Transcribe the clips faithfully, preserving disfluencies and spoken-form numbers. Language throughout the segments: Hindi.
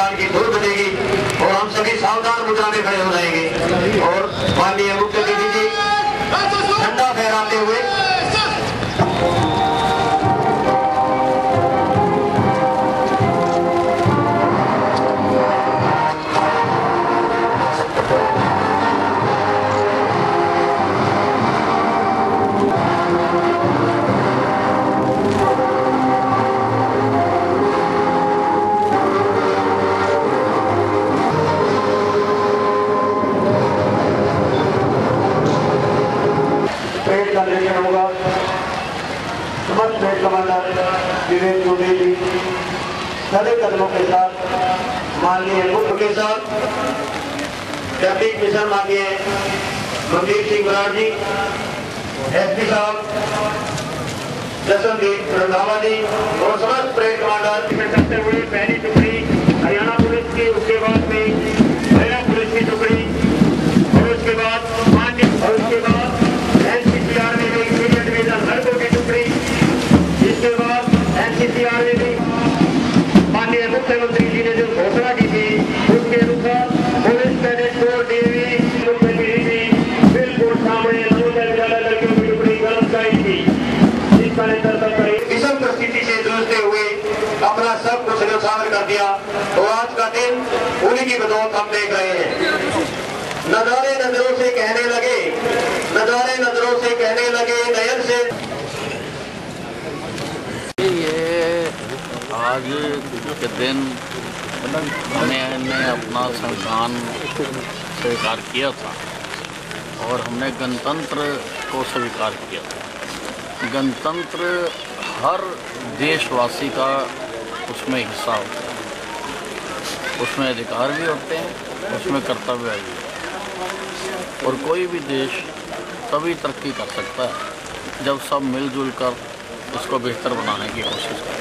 मैदान की धूल बनेगी और हम सभी सावधान मुद्रा में खड़े हो जाएंगे। और माननीय मुख्य अतिथि जी झंडा फहराते हुए होगा। समस्त प्लेट कमांडर विवेक चौधरी जी सभी कदमों के साथ माननीय मुख्य के साथ डिप्टी मिशन माननीय मनदीप सिंह बराड़ जी, एसपी साहब जसवंत रंधावा जी और समस्त प्लेट कमांडर करते हुए पहली टुकड़ी हरियाणा पुलिस की, उसके बाद में हरियाणा पुलिस की टुकड़ी और उसके बाद मान्य और उसके बाद माननीय मुख्यमंत्री जी ने जो घोषणा की थी उसके अनुसार पुलिस कैडेट कोर डीवी बिल्कुल सामने लड़कियों की टुकड़ी गलत थी, जिसका नेतृत्व करे विषम परिस्थिति से जूझते हुए अपना सब कुछ न्यौछावर कर दिया। तो आज का दिन उन्हीं की बदौलत हम देख रहे हैं। नजारे नजरों से कहने लगे, नजारे नजरों से कहने लगे, नयन से। आज के दिन हमने अपना संविधान स्वीकार किया था और हमने गणतंत्र को स्वीकार किया था। गणतंत्र हर देशवासी का उसमें हिस्सा होता है, उसमें अधिकार भी होते हैं, उसमें कर्तव्य भी है। और कोई भी देश तभी तरक्की कर सकता है जब सब मिलजुल कर उसको बेहतर बनाने की कोशिश करें।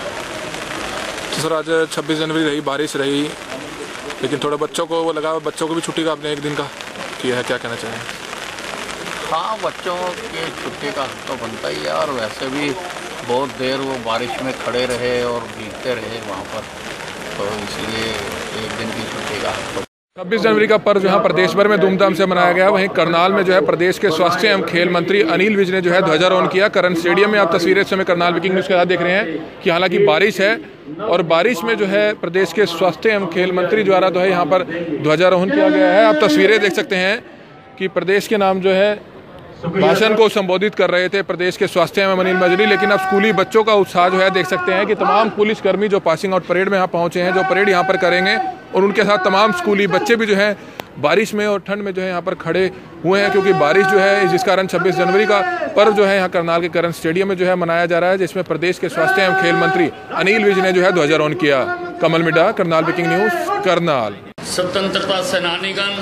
तो सर आज छब्बीस जनवरी रही, बारिश रही, लेकिन थोड़ा बच्चों को वो लगा, बच्चों को भी छुट्टी का आपने एक दिन का किया है, क्या कहना चाहें? हाँ, बच्चों की छुट्टी का हक तो बनता ही है और वैसे भी बहुत देर वो बारिश में खड़े रहे और भीगते रहे वहाँ पर, तो इसलिए एक दिन की छुट्टी का हक। छब्बीस जनवरी का पर्व यहाँ प्रदेश भर में धूमधाम से मनाया गया। वहीं करनाल में जो है प्रदेश के स्वास्थ्य एवं खेल मंत्री अनिल विज ने जो है ध्वजारोहण किया। करण स्टेडियम में आप तस्वीरें इस समय करनाल विकिंग न्यूज़ के साथ देख रहे हैं कि हालांकि बारिश है और बारिश में जो है प्रदेश के स्वास्थ्य एवं खेल मंत्री द्वारा जो है यहाँ पर ध्वजारोहण किया गया है। आप तस्वीरें देख सकते हैं कि प्रदेश के नाम जो है भाषण को संबोधित कर रहे थे प्रदेश के स्वास्थ्य एवं अनिल विज, लेकिन अब स्कूली बच्चों का उत्साह जो है देख सकते हैं कि तमाम पुलिसकर्मी जो पासिंग आउट परेड में यहाँ पहुँचे हैं, जो परेड यहाँ पर करेंगे, और उनके साथ तमाम स्कूली बच्चे भी जो है बारिश में और ठंड में जो है यहाँ पर खड़े हुए हैं, क्योंकि बारिश जो है जिस कारण छब्बीस जनवरी का पर्व जो है यहाँ करनाल के करण स्टेडियम में जो है मनाया जा रहा है, जिसमें प्रदेश के स्वास्थ्य एवं खेल मंत्री अनिल विज ने जो है ध्वजारोहण किया। Kamal Midda, Karnal breaking news, Karnal. स्वतंत्रता सेनानीगण,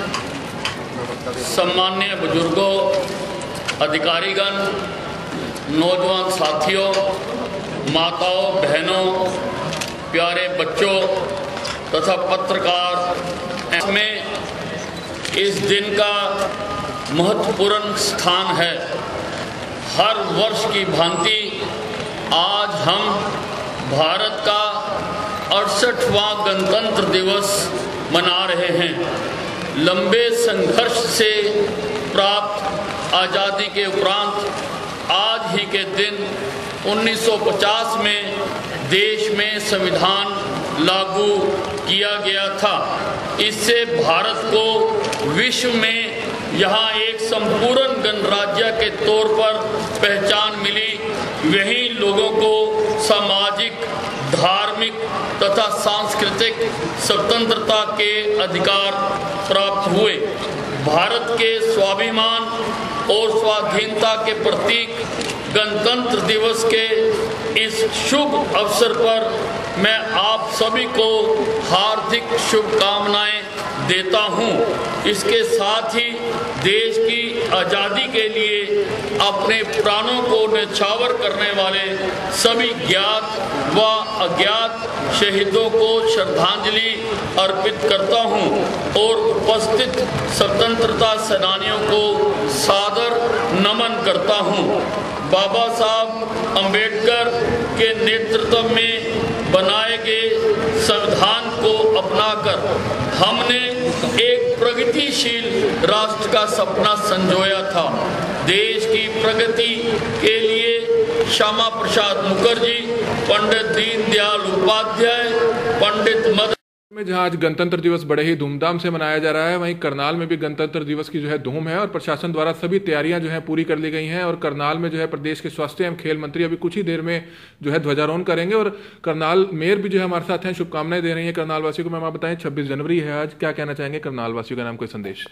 सम्मान्य बुजुर्गों, अधिकारीगण, नौजवान साथियों, माताओं, बहनों, प्यारे बच्चों तथा पत्रकार में इस दिन का महत्वपूर्ण स्थान है। हर वर्ष की भांति आज हम भारत का अड़सठवां गणतंत्र दिवस मना रहे हैं। लंबे संघर्ष से प्राप्त आज़ादी के उपरांत आज ही के दिन उन्नीस सौ पचास में देश में संविधान लागू किया गया था। इससे भारत को विश्व में यहाँ एक संपूर्ण गणराज्य के तौर पर पहचान मिली। वहीं लोगों को सामाजिक, धार्मिक तथा सांस्कृतिक स्वतंत्रता के अधिकार प्राप्त हुए। भारत के स्वाभिमान और स्वाधीनता के प्रतीक गणतंत्र दिवस के इस शुभ अवसर पर मैं आप सभी को हार्दिक शुभकामनाएं देता हूं। इसके साथ ही देश की आज़ादी के लिए अपने प्राणों को न्यौछावर करने वाले सभी ज्ञात व अज्ञात शहीदों को श्रद्धांजलि अर्पित करता हूं और उपस्थित स्वतंत्रता सेनानियों को सादर नमन करता हूं। बाबा साहब अम्बेडकर के नेतृत्व में बनाए गए संविधान को अपनाकर हमने एक प्रगतिशील राष्ट्र का सपना संजोया था। देश की प्रगति के लिए श्यामा प्रसाद मुखर्जी, पंडित दीनदयाल उपाध्याय, पंडित मदन में जहां आज गणतंत्र दिवस बड़े ही धूमधाम से मनाया जा रहा है, वहीं करनाल में भी गणतंत्र दिवस की जो है धूम है और प्रशासन द्वारा सभी तैयारियां जो है पूरी कर ली गई हैं। और करनाल में जो है प्रदेश के स्वास्थ्य एवं खेल मंत्री अभी कुछ ही देर में जो है ध्वजारोहण करेंगे और करनाल मेयर भी जो है हमारे साथ हैं, शुभकामनाएं दे रही है करनाल वासियों को। मैम आप बताएं, छब्बीस जनवरी है आज, क्या कहना चाहेंगे करनाल वासियों का नाम कोई संदेश?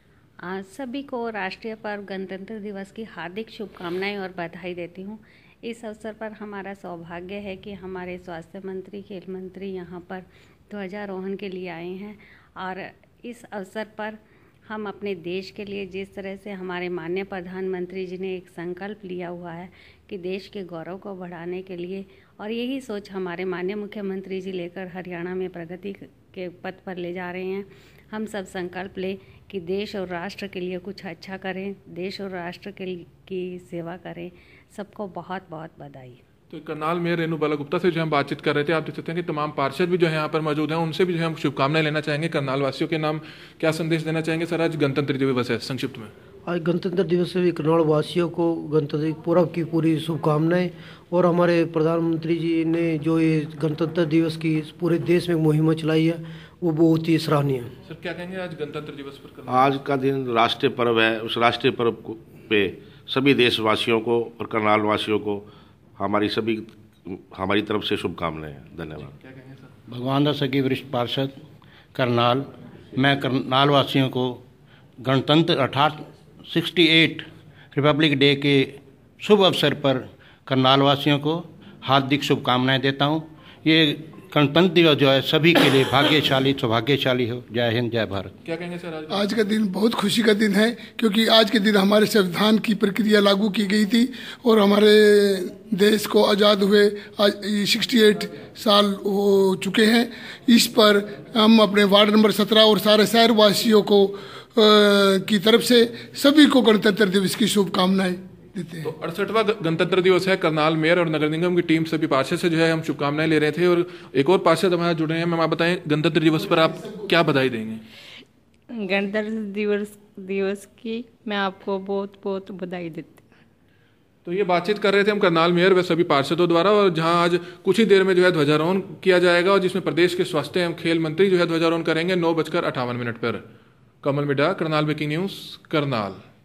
आज सभी को राष्ट्रीय पर्व गणतंत्र दिवस की हार्दिक शुभकामनाएं और बधाई देती हूं। इस अवसर पर हमारा सौभाग्य है कि हमारे स्वास्थ्य मंत्री, खेल मंत्री यहाँ पर ध्वजारोहण के लिए आए हैं और इस अवसर पर हम अपने देश के लिए, जिस तरह से हमारे माननीय प्रधानमंत्री जी ने एक संकल्प लिया हुआ है कि देश के गौरव को बढ़ाने के लिए, और यही सोच हमारे माननीय मुख्यमंत्री जी लेकर हरियाणा में प्रगति के पथ पर ले जा रहे हैं। हम सब संकल्प लें कि देश और राष्ट्र के लिए कुछ अच्छा करें, देश और राष्ट्र के की सेवा करें। सबको बहुत बहुत बधाई। तो करनाल मेयर रेणु बाला गुप्ता से जो हम बातचीत कर रहे थे, आप देख सकते हैं कि तमाम पार्षद भी जो है यहाँ पर मौजूद हैं, उनसे भी जो है हम शुभकामनाएं लेना चाहेंगे। करनाल वासियों के नाम क्या संदेश देना चाहेंगे सर? आज गणतंत्र दिवस है, संक्षिप्त में। आज गणतंत्र दिवस से भी करनाल वासियों को गणतंत्र पर्व की पूरी शुभकामनाएं। और हमारे प्रधानमंत्री जी ने जो ये गणतंत्र दिवस की पूरे देश में मुहिम चलाई है, वो बहुत ही सराहनीय है। सर क्या कहेंगे आज गणतंत्र दिवस पर? आज का दिन राष्ट्रीय पर्व है। उस राष्ट्रीय पर्व पे सभी देशवासियों को और करनाल वासियों को हमारी सभी हमारी तरफ से शुभकामनाएं। धन्यवाद। भगवान दास की वरिष्ठ पार्षद करनाल, मैं करनाल वासियों को गणतंत्र अर्थात अड़सठ रिपब्लिक डे के शुभ अवसर पर करनाल वासियों को हार्दिक शुभकामनाएं देता हूं। ये गणतंत्र दिवस जो है सभी के लिए भाग्यशाली सौभाग्यशाली हो। जय हिंद, जय भारत। क्या कहेंगे सर? आज आज का दिन बहुत खुशी का दिन है, क्योंकि आज के दिन हमारे संविधान की प्रक्रिया लागू की गई थी और हमारे देश को आज़ाद हुए आज अड़सठ साल हो चुके हैं। इस पर हम अपने वार्ड नंबर सत्रह और सारे शहर वासियों को आ, की तरफ से सभी को गणतंत्र दिवस की शुभकामनाएं देते हैं। तो अड़सठवां गणतंत्र दिवस है। करनाल मेयर और नगर निगम की टीम सभी पार्षद से जो है हम शुभकामनाएं ले रहे थे और एक और पार्षद हमारे जुड़े हैं। मैम आप बताएं, गणतंत्र दिवस पर आप क्या बधाई देंगे? गणतंत्र दिवस दिवस की मैं आपको बहुत बहुत बधाई देती हूँ। तो ये बातचीत कर रहे थे हम करनाल मेयर व सभी पार्षदों द्वारा, और जहां आज कुछ ही देर में जो है ध्वजारोहण किया जाएगा और जिसमें प्रदेश के स्वास्थ्य एवं खेल मंत्री जो है ध्वजारोहण करेंगे नौ बजकर अट्ठावन मिनट पर। Kamal Mida, Karnal breaking news, Karnal.